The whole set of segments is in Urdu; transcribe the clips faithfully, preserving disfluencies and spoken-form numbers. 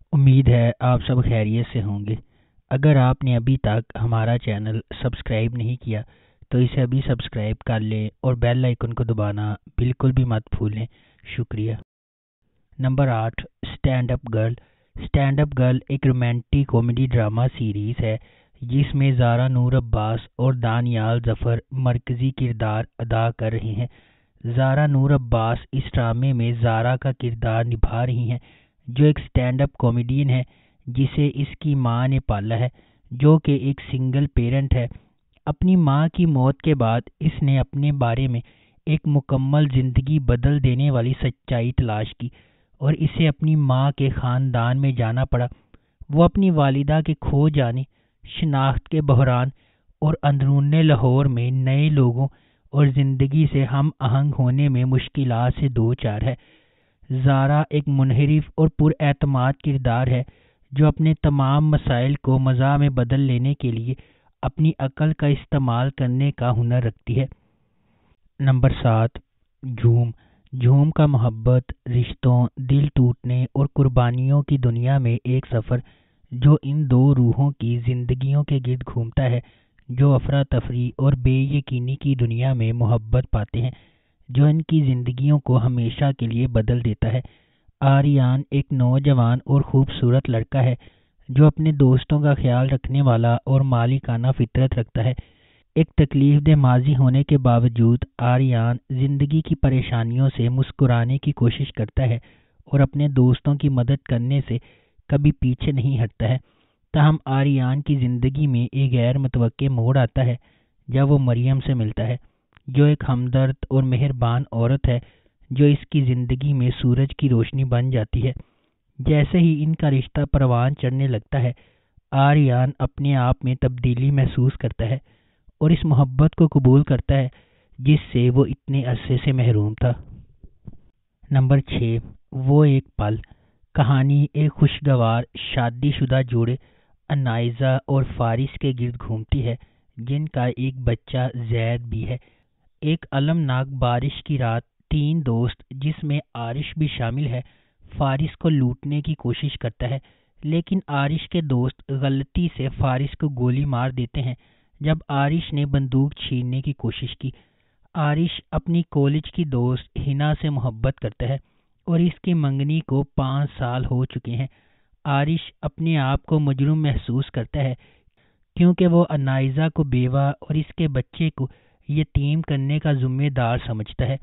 امید ہے آپ سب خیریت سے ہوں گے۔ اگر آپ نے ابھی تک ہمارا چینل سبسکرائب نہیں کیا تو اسے ابھی سبسکرائب کر لیں اور بیل آئیکن کو دبانا بالکل بھی مت بھولیں۔ شکریہ۔ نمبر آٹھ، stand up girl. Stand up girl ایک رومانٹک کامیڈی ڈرامہ سیریز ہے جس میں زارا نور عباس اور دانیال ظفر مرکزی کردار ادا کر رہے ہیں۔ زارا نور عباس اس ڈرامے میں زارا کا کردار نبھا رہی ہیں، جو ایک اسٹینڈ اپ کامیڈین ہے جسے اس کی ماں نے پالا ہے، جو کہ ایک سنگل پیرنٹ ہے۔ اپنی ماں کی موت کے بعد اس نے اپنے بارے میں ایک مکمل زندگی بدل دینے والی سچائی تلاش کی اور اسے اپنی ماں کے خاندان میں جانا پڑا۔ وہ اپنی والدہ کے کھو جانے، شناخت کے بحران اور اندرون لاہور میں نئے لوگوں اور زندگی سے ہم آہنگ ہونے میں مشکلات سے دوچار ہے۔ زارا ایک منحرف اور پر اعتماد کردار ہے جو اپنے تمام مسائل کو مزاح میں بدل لینے کے لیے اپنی عقل کا استعمال کرنے کا ہنر رکھتی ہے۔ نمبر سات، جھوم۔ جھوم کا محبت، رشتوں، دل ٹوٹنے اور قربانیوں کی دنیا میں ایک سفر جو ان دو روحوں کی زندگیوں کے گرد گھومتا ہے، جو افراتفری اور بے یقینی کی دنیا میں محبت پاتے ہیں، جو ان کی زندگیوں کو ہمیشہ کے لیے بدل دیتا ہے۔ آریان ایک نوجوان اور خوبصورت لڑکا ہے جو اپنے دوستوں کا خیال رکھنے والا اور مالکانہ فطرت رکھتا ہے۔ ایک تکلیف دہ ماضی ہونے کے باوجود آریان زندگی کی پریشانیوں سے مسکرانے کی کوشش کرتا ہے اور اپنے دوستوں کی مدد کرنے سے کبھی پیچھے نہیں ہٹتا ہے۔ تاہم آریان کی زندگی میں ایک غیر متوقع موڑ آتا ہے جب وہ مریم سے ملتا ہے، جو ایک ہمدرد اور مہربان عورت ہے جو اس کی زندگی میں سورج کی روشنی بن جاتی ہے۔ جیسے ہی ان کا رشتہ پروان چڑھنے لگتا ہے، آریان اپنے آپ میں تبدیلی محسوس کرتا ہے اور اس محبت کو قبول کرتا ہے جس سے وہ اتنے عرصے سے محروم تھا۔ نمبر چھ، وہ ایک پل۔ کہانی ایک خوشگوار شادی شدہ جوڑے انائزہ اور فارس کے گرد گھومتی ہے جن کا ایک بچہ زید بھی ہے۔ ایک المناک بارش کی رات، تین دوست جس میں عارش بھی شامل ہے فارس کو لوٹنے کی کوشش کرتا ہے، لیکن عارش کے دوست غلطی سے فارس کو گولی مار دیتے ہیں جب عارش نے بندوق چھیننے کی کوشش کی۔ عارش اپنی کالج کی دوست ہنا سے محبت کرتا ہے اور اس کی منگنی کو پانچ سال ہو چکے ہیں۔ عارش اپنے آپ کو مجرم محسوس کرتا ہے کیونکہ وہ انائزہ کو بیوہ اور اس کے بچے کو یتیم کرنے کا ذمہ دار سمجھتا ہے۔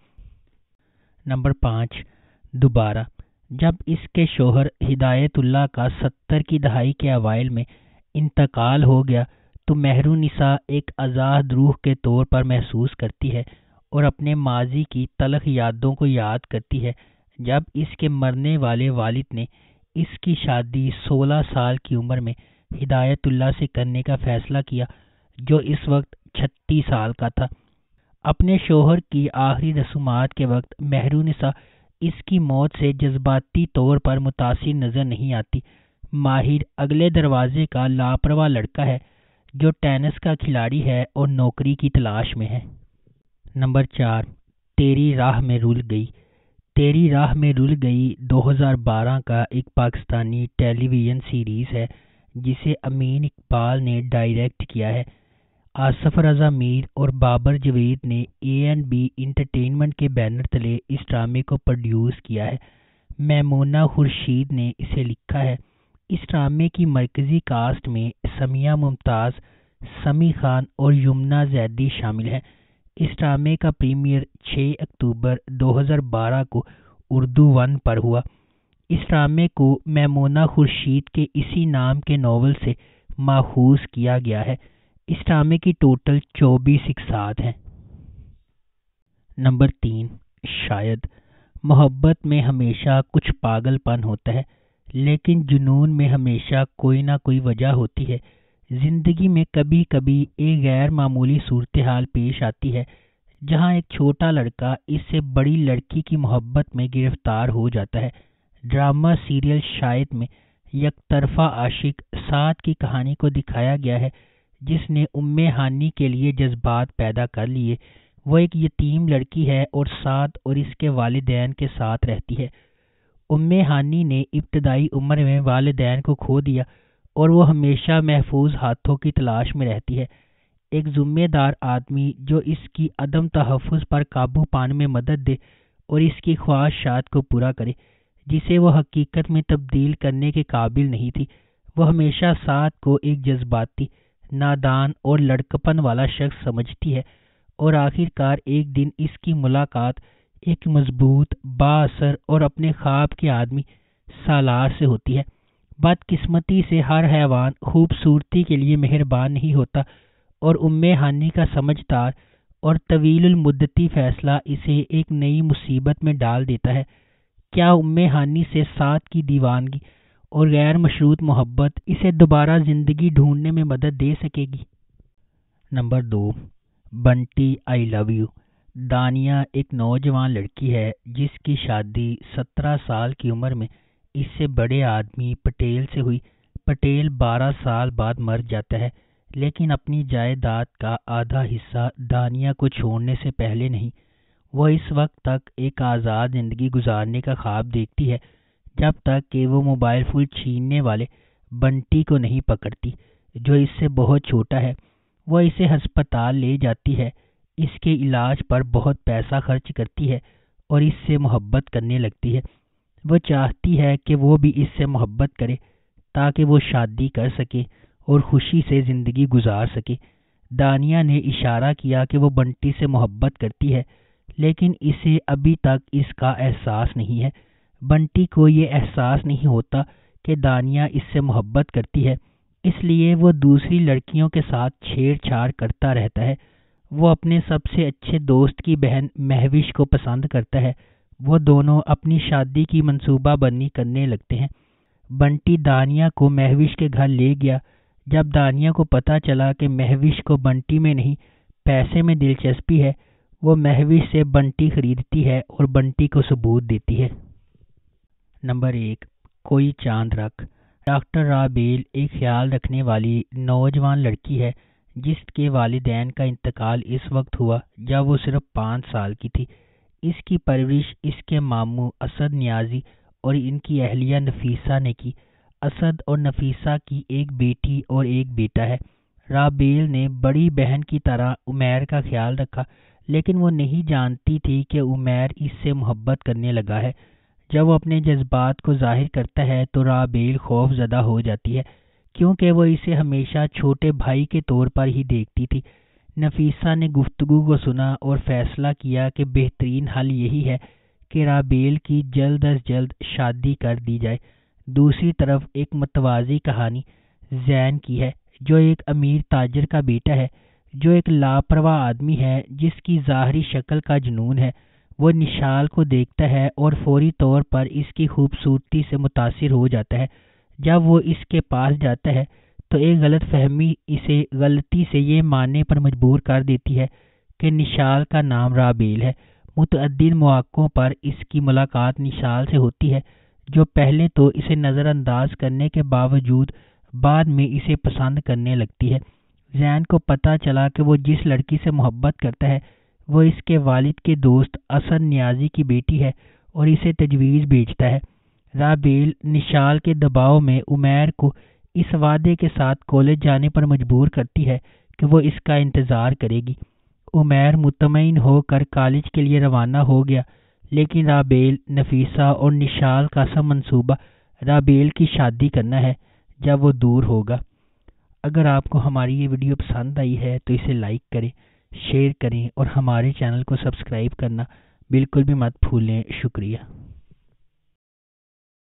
نمبر پانچ، دوبارہ۔ جب اس کے شوہر ہدایت اللہ کا ستر کی دہائی کے اوائل میں انتقال ہو گیا تو مہرونسا ایک آزاد روح کے طور پر محسوس کرتی ہے اور اپنے ماضی کی تلخ یادوں کو یاد کرتی ہے جب اس کے مرنے والے والد نے اس کی شادی سولہ سال کی عمر میں ہدایت اللہ سے کرنے کا فیصلہ کیا، جو اس وقت چھتیس سال کا تھا۔ اپنے شوہر کی آخری رسومات کے وقت مہرونسا اس کی موت سے جذباتی طور پر متاثر نظر نہیں آتی۔ ماہر اگلے دروازے کا لاپرواہ لڑکا ہے جو ٹینس کا کھلاڑی ہے اور نوکری کی تلاش میں ہے۔ نمبر چار، تیری راہ میں رول گئی۔ تیری راہ میں رول گئی دو ہزار بارہ کا ایک پاکستانی ٹیلی ویژن سیریز ہے جسے امین اقبال نے ڈائریکٹ کیا ہے۔ آصف رضا میر اور بابر جاوید نے اے این بی انٹرٹینمنٹ کے بینر تلے اس ڈرامے کو پروڈیوس کیا ہے۔ میمونہ خورشید نے اسے لکھا ہے۔ اس ڈرامے کی مرکزی کاسٹ میں سمیہ ممتاز، سمی خان اور یمنا زیدی شامل ہیں۔ اس ڈرامے کا پریمیئر چھ اکتوبر دو ہزار بارہ کو اردو ون پر ہوا۔ اس ڈرامے کو میمونہ خورشید کے اسی نام کے ناول سے ماخوذ کیا گیا ہے۔ اس ڈرامے کی ٹوٹل چوبیس اقساط ہیں۔ نمبر تین، شاید۔ محبت میں ہمیشہ کچھ پاگل پن ہوتا ہے، لیکن جنون میں ہمیشہ کوئی نہ کوئی وجہ ہوتی ہے۔ زندگی میں کبھی کبھی ایک غیر معمولی صورتحال پیش آتی ہے جہاں ایک چھوٹا لڑکا اس سے بڑی لڑکی کی محبت میں گرفتار ہو جاتا ہے۔ ڈرامہ سیریل شاید میں یک طرفہ عاشق سعد کی کہانی کو دکھایا گیا ہے جس نے ام ہانی کے لیے جذبات پیدا کر لیے۔ وہ ایک یتیم لڑکی ہے اور سعد اور اس کے والدین کے ساتھ رہتی ہے۔ ام ہانی نے ابتدائی عمر میں والدین کو کھو دیا اور وہ ہمیشہ محفوظ ہاتھوں کی تلاش میں رہتی ہے۔ ایک ذمہ دار آدمی جو اس کی عدم تحفظ پر قابو پانے میں مدد دے اور اس کی خواہشات کو پورا کرے جسے وہ حقیقت میں تبدیل کرنے کے قابل نہیں تھی۔ وہ ہمیشہ سعد کو ایک جذباتی، نادان اور لڑکپن والا شخص سمجھتی ہے اور آخر کار ایک دن اس کی ملاقات ایک مضبوط، با اثر اور اپنے خواب کے آدمی سالار سے ہوتی ہے۔ بدقسمتی سے ہر حیوان خوبصورتی کے لیے مہربان نہیں ہوتا اور ام ہانی کا سمجھدار اور طویل المدتی فیصلہ اسے ایک نئی مصیبت میں ڈال دیتا ہے۔ کیا ام ہانی سے سعد کی دیوانگی اور غیر مشروط محبت اسے دوبارہ زندگی ڈھونڈنے میں مدد دے سکے گی؟ نمبر دو، Bunty I love you. Dania ایک نوجوان لڑکی ہے جس کی شادی سترہ سال کی عمر میں اس سے بڑے آدمی پٹیل سے ہوئی۔ پٹیل بارہ سال بعد مر جاتا ہے، لیکن اپنی جائیداد کا آدھا حصہ دانیہ کو چھوڑنے سے پہلے نہیں۔ وہ اس وقت تک ایک آزاد زندگی گزارنے کا خواب دیکھتی ہے جب تک کہ وہ موبائل فون چھیننے والے بنٹی کو نہیں پکڑتی، جو اس سے بہت چھوٹا ہے۔ وہ اسے ہسپتال لے جاتی ہے، اس کے علاج پر بہت پیسہ خرچ کرتی ہے اور اس سے محبت کرنے لگتی ہے۔ وہ چاہتی ہے کہ وہ بھی اس سے محبت کرے تاکہ وہ شادی کر سکے اور خوشی سے زندگی گزار سکے۔ دانیہ نے اشارہ کیا کہ وہ بنٹی سے محبت کرتی ہے، لیکن اسے ابھی تک اس کا احساس نہیں ہے۔ بنٹی کو یہ احساس نہیں ہوتا کہ دانیہ اس سے محبت کرتی ہے، اس لیے وہ دوسری لڑکیوں کے ساتھ چھیڑ چھاڑ کرتا رہتا ہے۔ وہ اپنے سب سے اچھے دوست کی بہن مہوش کو پسند کرتا ہے۔ وہ دونوں اپنی شادی کی منصوبہ بندی کرنے لگتے ہیں۔ بنٹی دانیہ کو مہوش کے گھر لے گیا۔ جب دانیہ کو پتہ چلا کہ مہوش کو بنٹی میں نہیں پیسے میں دلچسپی ہے، وہ مہوش سے بنٹی خریدتی ہے اور بنٹی کو ثبوت دیتی ہے۔ نمبر ایک، کوئی چاند رکھ۔ ڈاکٹر رابیل ایک خیال رکھنے والی نوجوان لڑکی ہے جس کے والدین کا انتقال اس وقت ہوا جب وہ صرف پانچ سال کی تھی۔ اس کی پرورش اس کے ماموں اسد نیازی اور ان کی اہلیہ نفیسہ نے کی۔ اسد اور نفیسہ کی ایک بیٹی اور ایک بیٹا ہے۔ رابیل نے بڑی بہن کی طرح عمیر کا خیال رکھا، لیکن وہ نہیں جانتی تھی کہ عمیر اس سے محبت کرنے لگا ہے۔ جب وہ اپنے جذبات کو ظاہر کرتا ہے تو رابیل خوف زدہ ہو جاتی ہے، کیونکہ وہ اسے ہمیشہ چھوٹے بھائی کے طور پر ہی دیکھتی تھی۔ نفیسہ نے گفتگو کو سنا اور فیصلہ کیا کہ بہترین حل یہی ہے کہ رابیل کی جلد از جلد شادی کر دی جائے۔ دوسری طرف ایک متوازی کہانی زین کی ہے، جو ایک امیر تاجر کا بیٹا ہے، جو ایک لاپرواہ آدمی ہے جس کی ظاہری شکل کا جنون ہے۔ وہ نشال کو دیکھتا ہے اور فوری طور پر اس کی خوبصورتی سے متاثر ہو جاتا ہے۔ جب وہ اس کے پاس جاتا ہے تو ایک غلط فہمی اسے غلطی سے یہ ماننے پر مجبور کر دیتی ہے کہ نشال کا نام رابیل ہے۔ متعدد مواقعوں پر اس کی ملاقات نشال سے ہوتی ہے، جو پہلے تو اسے نظر انداز کرنے کے باوجود بعد میں اسے پسند کرنے لگتی ہے۔ زین کو پتہ چلا کہ وہ جس لڑکی سے محبت کرتا ہے وہ اس کے والد کے دوست اسد نیازی کی بیٹی ہے اور اسے تجویز بھیجتا ہے۔ رابیل نشال کے دباؤ میں عمیر کو اس وعدے کے ساتھ کالج جانے پر مجبور کرتی ہے کہ وہ اس کا انتظار کرے گی۔ عمیر مطمئن ہو کر کالج کے لیے روانہ ہو گیا، لیکن رابیل، نفیسہ اور نشال کا سب منصوبہ رابیل کی شادی کرنا ہے جب وہ دور ہوگا۔ اگر آپ کو ہماری یہ ویڈیو پسند آئی ہے تو اسے لائک کریں، شیئر کریں اور ہمارے چینل کو سبسکرائب کرنا بالکل بھی مت بھولیں۔ شکریہ۔